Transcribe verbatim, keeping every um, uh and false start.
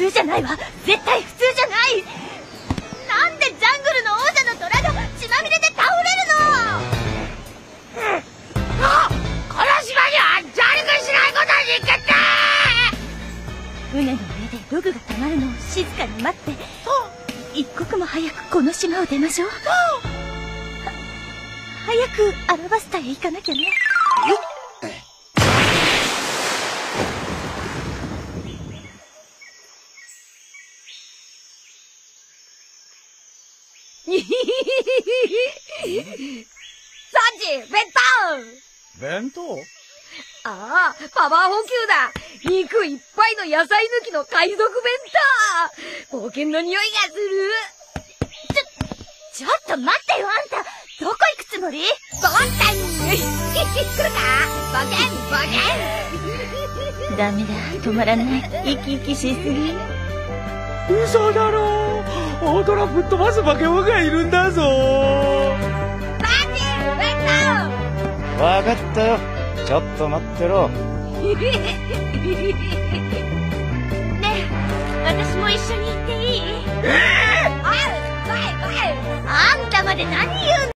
通じゃないわ。絶対普通じゃない。なんでジャングルの王者の虎が血まみれで倒れるの。 あ、この島には上陸しないことに決定。 船の上でログが溜まるのを静かに待って、一刻も早くこの島を出ましょう。は早くアラバスタへ行かなきゃね。 サンジ、弁当弁当？ ああ、パワー補給だ。肉いっぱいの野菜抜きの海賊弁当。冒険の匂いがする。 ちょ、ちょっと待ってよ、あんた。どこ行くつもり？ ボンタン来るか？ボケン、ボケン。 ダメだ、止まらない。生き生きしすぎ。 嘘だろ。大虎ぶっ飛ばす化け物がいるんだぞ。 サンジ、弁当。 わかったよ。ちょっと待ってろ。 ねえ、私も一緒に行っていい？ あ、あんたまで何言うの？